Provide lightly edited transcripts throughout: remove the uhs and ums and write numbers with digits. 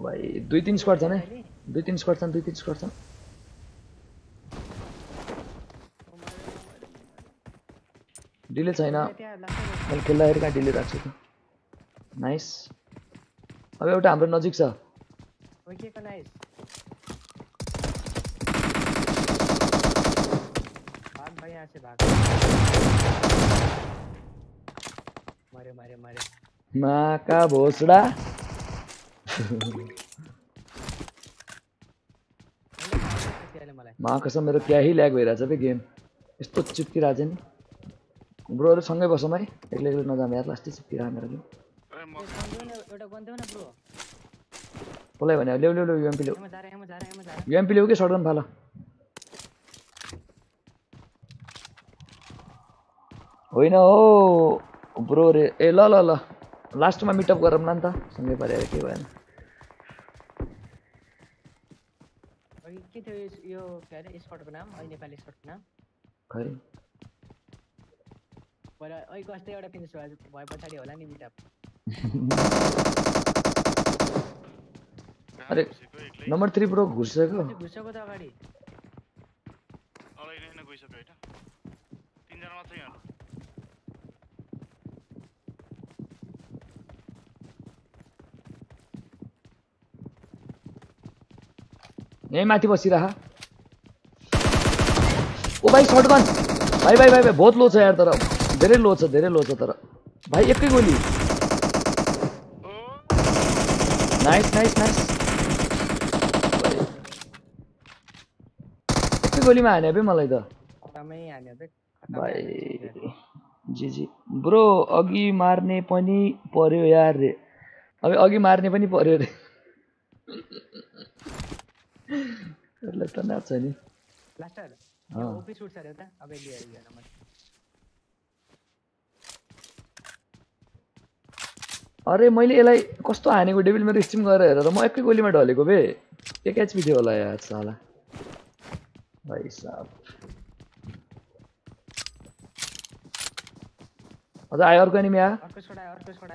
भाइ 2-3 स्क्वाड छन् है 2-3 स्क्वाड छन् 2-3 स्क्वाड छन् डिले छैन मैले खेल्दाखेरि कहाँ डिले राख्छु त नाइस अब एउटा हाम्रो नजिक छ ओके को नाइस भाग भाइ यहाँ से भाग मरे मरे मरे माका भोसडा मा कसम मेरो क्या ही ल्याग भइरहेछ बे गेम यस्तो चिप्किरहेछ नि ब्रोहरु सँगै बसौँ है एक्लै एक्लै नजाम यार लास्टै चिप्किरहेको मेरो गेम एउटा गन देऊ न ब्रो कसलाई भने ल्याउ ल्याउ ल्याउ युएमपी ल्याउ युएमपी ल्याउ के शटगन फाल होइन हो ब्रो रे ए ल ल ल लास्टमा मिटअप गरौँ न त सँगै परेर के भएन के थियो यो के अरे स्पटको नाम अहिले नेपाली स्पटको नाम खै पहिला अहिले कस्तै एउटा फिनिस भए पछाडि होला नि मिटअप अरे नम्बर 3 ब्रो घुसिसक्यो घुसेको त अगाडि अगाडि नै गइसक्यो हैन तीनजना मात्रै यहाँ यही माथि बसिरह ओ भाइ शटगन भाइ भाइ भाइ बहुत लो छ यार तर धेरै लो छ तर भाइ एकै गोली नाइस नाइस नाइस एकै गोलीमा हाने बे मलाई त खतमै हान्यो बे भाइ जी जी ब्रो अघि मार्ने पनि पर्यो यार रे अब अघि मार्ने पनि पर्यो रे ल त नाच नि लास्टर यो ओपी शूट छ रे त अब लिएर गयो म अरे मैले यसलाई कस्तो हानेको डेभिल मेरो स्ट्रिम गरेर हेर त म एकै गोलीमा ढलेको बे एक एचपी थियो होला यार साला भाइ साहब अझ आयो अर्को एनिमी आयो अर्को छोडायो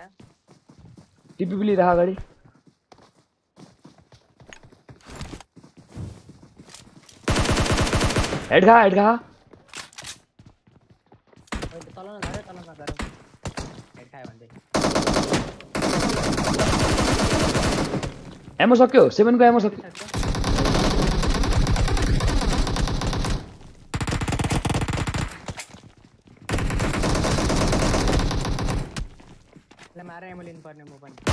टिपी लिइराख अगाडि हेड खा तल न गरे हेड खायो भन्दै एमो सक्यो 7 को एमो सक्यो ल मारे एमो लिनु पर्ने म पनि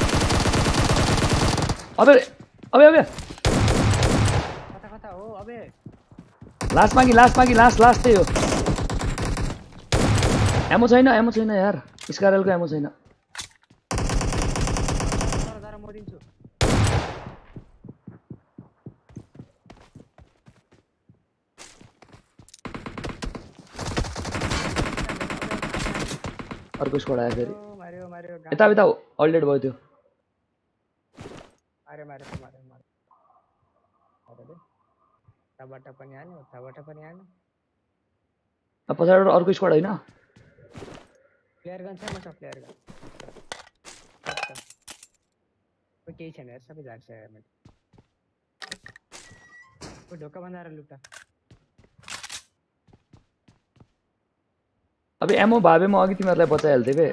अबे अबे अबे कता हो अबे लास्ट मागी लास्ट त्यही हो एमो छैन यार स्कारलको एमो छैन जरा म दिन्छु अर्को स्क्वाड आयो फेरि मार्यो यता अल्डेड भयो त्यो मार्यो तबाट पनि हान्यो अब पछाडिबाट अर्को स्क्वाड हैन प्लेयर गन छ म सब प्लेयर गन केही छैन यार सबै झार्छ यार मैले ओ ढोका बन्दाएर लुटा अब एमो भाबे म अघि तिमीहरुलाई बचाइहाल्थे बे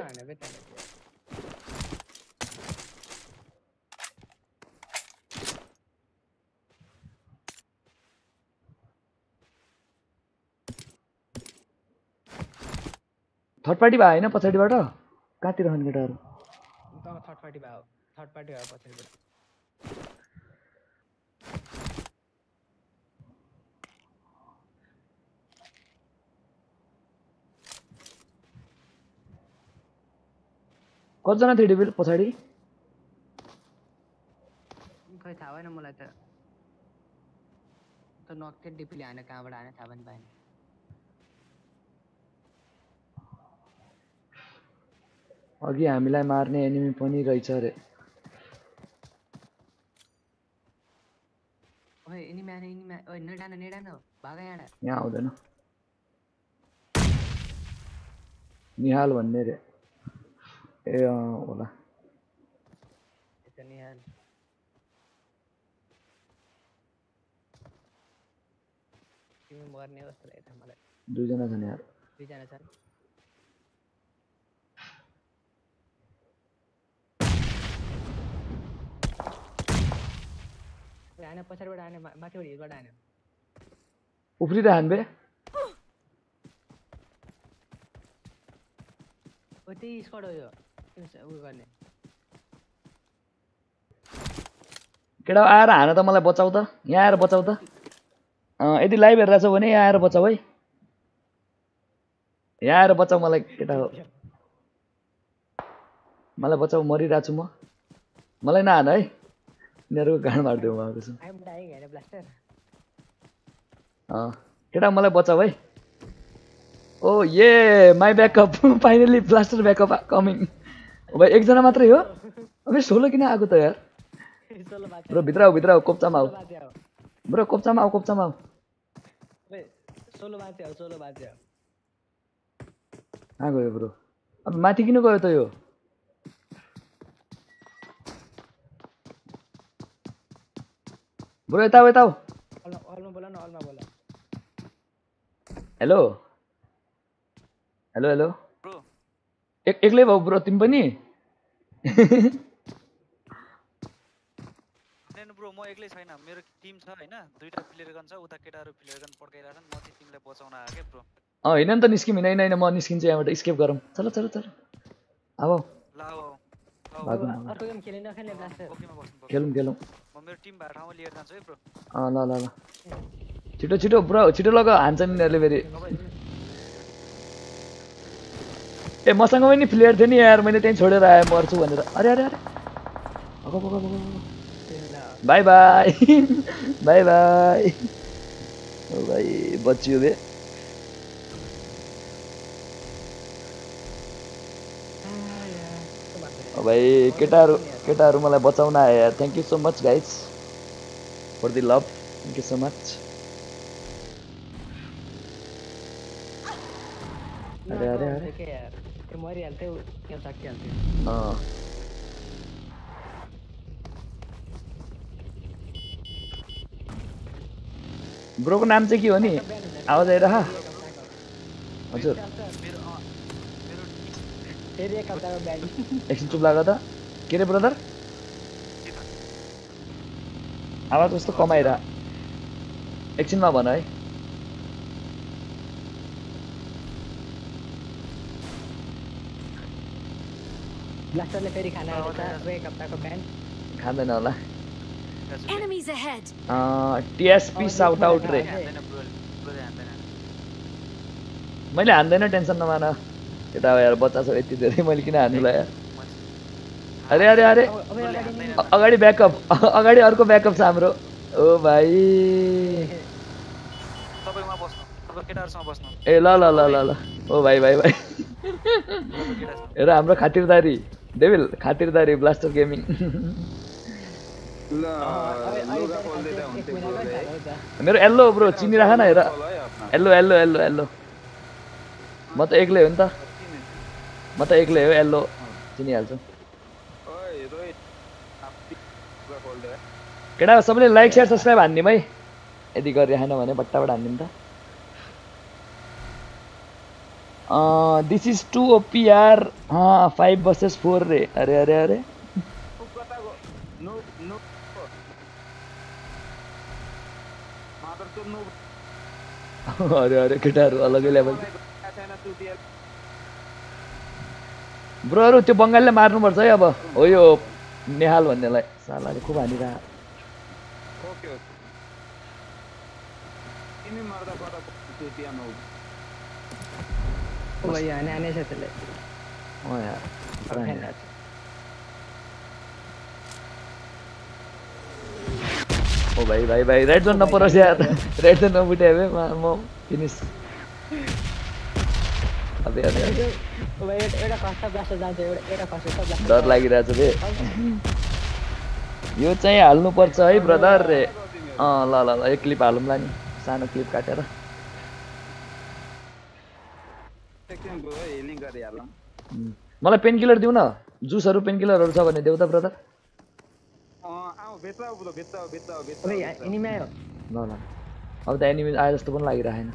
थर्ड पार्टी भए हैन पछाडीबाट कहाँतिर हन केटाहरु थर्ड पार्टी भयो पछाडीबाट कतिजना थियो डेभिल पछाडी खै थाहा भएन मलाई त नक्थे डिपीले हाने कहाँबाट हाने थाहा पनि पाएन अघि हामीलाई मार्ने एनिमी पनि रहेछ रे ओए एनिमी ओए नेडान भागा यहाँ आउँदैन निहाल भन्ने रे ए होला निहाल तिमी मर्ने जस्तो लाग्छ मलाई दुईजना छन् यार दुईजना छन् हाने पछाडिबाट हाने माथिबाट हिलबाट हाने उफ्रिरहेको हान बे ओ त्यही स्क्वाड हो यो उयो गर्ने केटा आएर हान त मलाई बचाउ त यहाँ आएर बचाउ त यदि लाइभ हेरेर छौ भने यहाँ आएर बचाउ है यहाँ आएर बचाउ मलाई केटा हो मलाई बचाउ मरिरहेको छु म मलाई नहान है यिनीहरूको गाड मारिदेऊ म आएको छु आइम डाइङ हैन ब्लास्टर केटा मलाई बचाउ है oh yeah my backup finally blaster backup coming भाइ एकजना मात्रै हो अबे 16 किन आएको त यार सोलो बाजे ब्रो भित्र आऊ कोप्चामा आऊ ब्रो कोप्चामा आऊ बे सोलो बाजे हो कहाँ गयो ब्रो अब माथि किन गयो त यो ब्रो यता आऊ अलमा बोला न अलमा बोला हेलो हेलो हेलो ब्रो एक्लै भाउ ब्रो तिमी पनि हैन ब्रो म एक्लै छैन मेरो टिम छ हैन दुईटा प्लेयर गन छ उता केटाहरु प्लेयर गन पड्काइराछन् म चाहिँ टिमलाई बचाउन आए के ब्रो हैन नि त निस्किम हैन म निस्किन्छु यहाँबाट स्केप गरौँ चल अब ल आओ अर्को गेम खेल्ने नखेल्ने ब्लास्टर ओकेमा बस्नु खेलौँ म मेरो टिम भएको ठाउँमा लिएर जान्छु है ब्रो ल छिटो ब्रो छिटो लग हान्छन् यिनीहरूले फेरि ए मसँग पनि प्लेयर थियो नि यार मैले त्यहीँ छोडेर आएँ मर्छु भनेर अरे बाई बाई बाई बाई ओ भाइ बचियो बे ओ भाइ केटाहरू मलाई बचाउन आए यार thank you so much guys for the love thank you so much अरे त्यो मरिहाल्थ्यो गेम सकिहाल्थ्यो ब्रोको नाम चाहिँ के हो नि आवाज आइरह हजुर फेरि एक हप्ताको ब्यान एकछिन चुप लाग त के रे ब्रदर आवाज कस्तो कमाइरह एकछिनमा भन है ब्लास्टरले फेरि खाना एक हप्ताको ब्यान खाँदैन होला Enemies ahead. TSP shout out रे मैले हान्दैन टेन्सन नमान केटा हो यार बच्चा छ यति धेरै मैले किन हान्नुला यार अरे अगाडि ब्याकअप अगाडि अर्को ब्याकअप छ हाम्रो ओ भाइ तपाईमा बस्नु अब केटाहरुसँग बस्नु ए ल ओ भाइ हेर हाम्रो खातिरदारी डेभिल खातिरदारी ब्लास्टर गेमिङ मेरो येल्लो ब्रो चिनिराख न हेर येल्लो म त एक्लै हो नि त म त एक्लै हो येल्लो चिनिहाल्छु केटा सबैले लाइक शेयर सब्स्क्राइब हान्दिम है यदि गरिराखेन भने बट्टाबाट हान्दिम त दिस इज 2 OPR 5 vs 4 रे अरे अरे केटाहरू अलगै लेभल ब्रोहरू त्यो बङ्गालीले मार्नुपर्छ है अब हो यो नेहाल भन्नेलाई सालाले खुब हानिरह ओ भाइ रेड जोन नपरोस् यार रेड जोन नबुटे हबे म फिनिश अबे डर लागिरहेछ बे यो चाहिँ हाल्नु पर्छ है ब्रदर रे ल एक क्लिप हालौँला नि सानो क्लिप काटेर मलाई पेन किलर दिउ न जुसहरु पेन किलरहरु छ भने देउ त ब्रदर ल अब त एनिमी आए जस्तो पनि लागिरहेन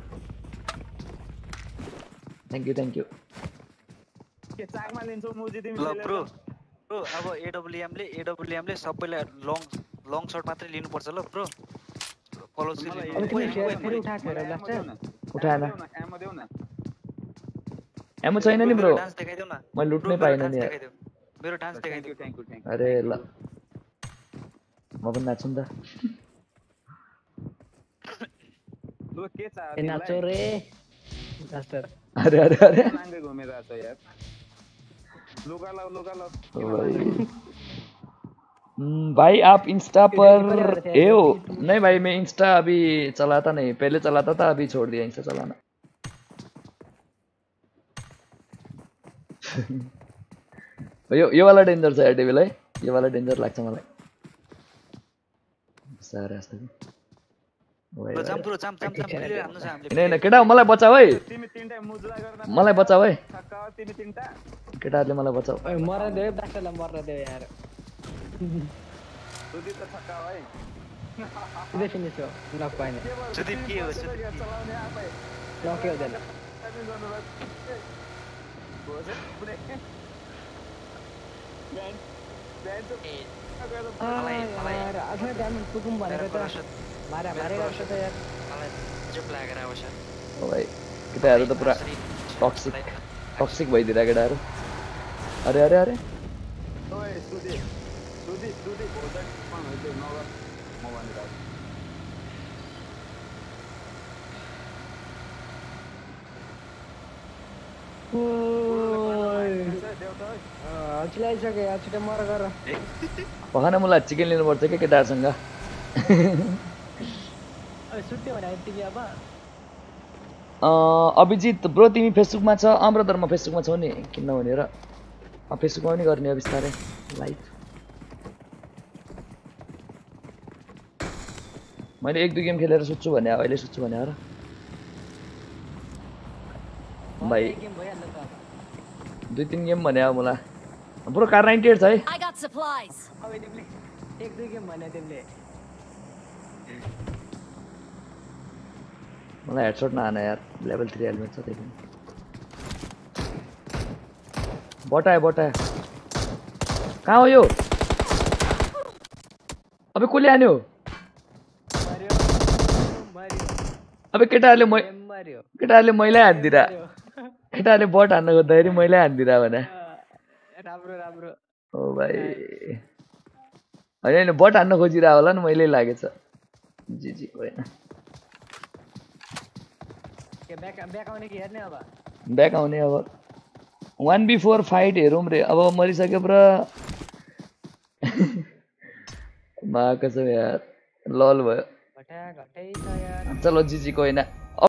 थ्याङ्क यू के चाकमा लिन्छौ मुजी तिमी ल ब्रो अब एडब्ल्युएम ले सबैलाई लङ शट मात्रै लिनुपर्छ ल ब्रो फलो अब तिमी फेरि उठाएको हेर ब्लास्टर उठाएन एमो देऊ न एमो छैन नि ब्रो डान्स देखाइदेऊ न मैले लुट्नै पाइनँ नि यार मेरो डान्स देखाइदेऊ थ्यांक यू अरे ल म पनि नाच्छु नि त लु के छ ए नाचो रे ब्लास्टर अरे नाङ्गे घुमिरहेछ यार लुगा लाउ भाई आप इंस्टा पर ए हो नहीं भाई मैं इंस्टा अभी चलाता नहीं पहले चलाता था अभी छोड़ दिया इंस्टा चलाना यो वाला डेन्जर छ यार डेभिल है यो वाला डेन्जर लाग्छ मलाई सारा जस्तो जाम ब्रो जाम फेरि हान्नु छ हामीले हैन केटा मलाई बचाऊ है तिमी तीनटा मुजला गर्न मलाई बचाऊ है ठक्क तिमी तीनटा केटाहरुले मलाई बचाऊ ओए मर्न दे ब्लास्टरलाई मर्न दे यार सुदीप त ठक्क है सिधै फिनिस हो नक पाइन सुदीप के हो सुदीप चलाउने आफै नक हुँदैन हामी गर्नुभयो बोझे पुरै ब्यान्ड यार अझै डायमन्ड पुगौँ भनेर त मारे गर्छ त यार चुप लागेर आउँछ ओ भाइ केटाहरु त पुरा टक्सिक भइदिरा केटाहरु अरे ओए सुदीप भोजन पनि हुन्छ नगर म भनिरहेको चिलाइसक्यो यार छिटो मर गर पखाना मलाई चिकन लिनुपर्छ के केटाहरुसँग सुत्यो भने तिमी अब अभिजित ब्रो तिमी फेसबुकमा छ ब्रदर म फेसबुकमा छौ नि किन भनेर फेसबुकमा पनि गर्ने बिस्तारै लाइभ मैले 1-2 गेम खेलेर सुत्छु भने अहिले सुत्छु भने हो र भाइ गेम भइहाल्छ त 2-3 गेम भने अब मलाई ब्रो कार 98 छ है I got supplies. अब तिमीले 1-2 गेम भने तिमीले मलाई हेडशट नहान यार लेभल 3 हेलमेट छ त्यही पनि बटायो कहाँ हो यो अबे कसले हान्यो अबे केटाहरुले मैलाई हान्दिरा केटाहरुले बट हान्न खोज्दाखेरि मैलाई हान्दिरा भने राम्रो ओ भाइ हैन बट हान्न खोजिरा होला नि मैले लागेछ जी होइन के ब्याक आउने कि हेर्ने अब ब्याक आउने अब 1v4 फाइट हेरौँ रे अब मरिसक्यो ब्र मा कसम यार लल भयो घटै छ यार चलो जी कोही ना